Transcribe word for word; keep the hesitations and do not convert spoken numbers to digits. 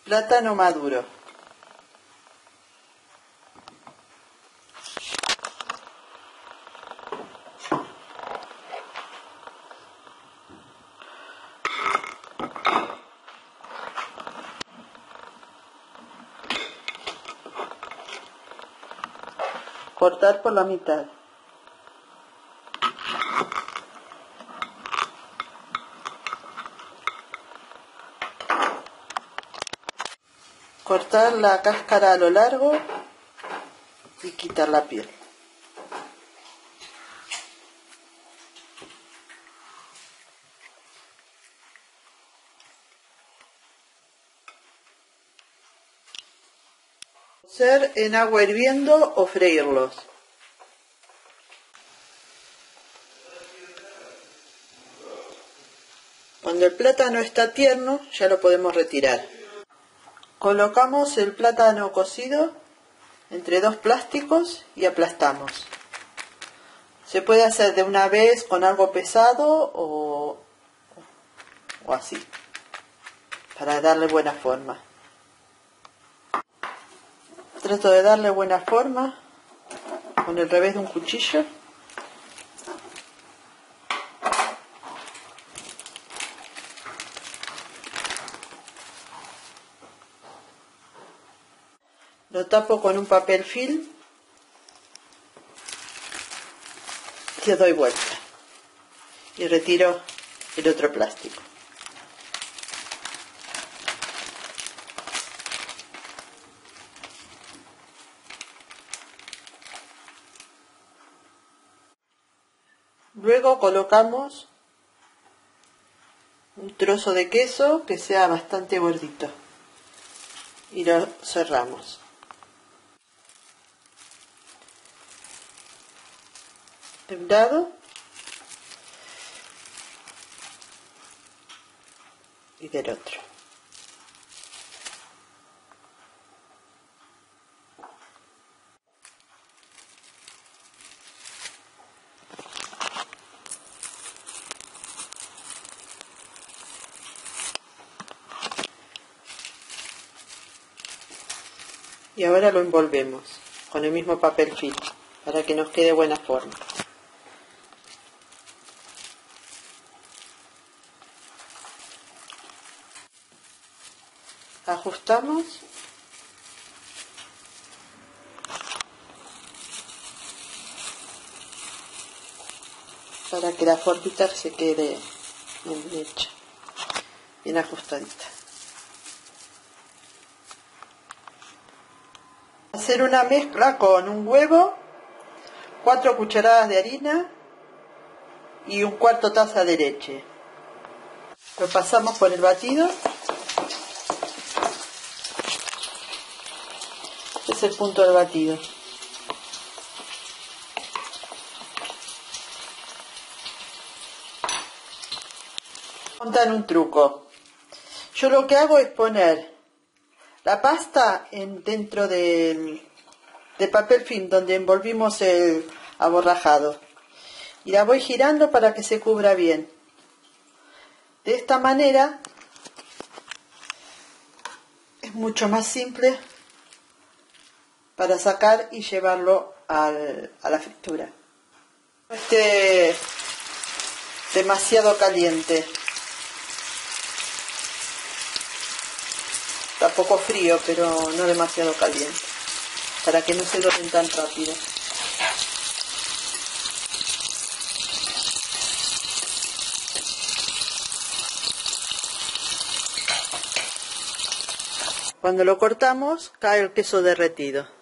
Plátano maduro. Cortar por la mitad. Cortar la cáscara a lo largo y quitar la piel. Cocer en agua hirviendo o freírlos. Cuando el plátano está tierno, ya lo podemos retirar. Colocamos el plátano cocido entre dos plásticos y aplastamos. Se puede hacer de una vez con algo pesado o, o así, para darle buena forma. Trato de darle buena forma con el revés de un cuchillo. Lo tapo con un papel film y le doy vuelta. Y retiro el otro plástico. Luego colocamos un trozo de queso que sea bastante gordito y lo cerramos. De un lado y del otro. Y ahora lo envolvemos con el mismo papel film para que nos quede buena forma. Ajustamos para que la formita se quede bien hecha, bien ajustadita. Hacer una mezcla con un huevo, cuatro cucharadas de harina y un cuarto taza de leche. Lo pasamos por el batido. Este es el punto del batido. Contar un truco. Yo lo que hago es poner la pasta en, dentro del, del papel film donde envolvimos el aborrajado y la voy girando para que se cubra bien. De esta manera es mucho más simple para sacar y llevarlo al, a la fritura. No esté demasiado caliente. Está poco frío, pero no demasiado caliente, para que no se doren tan rápido. Cuando lo cortamos, cae el queso derretido.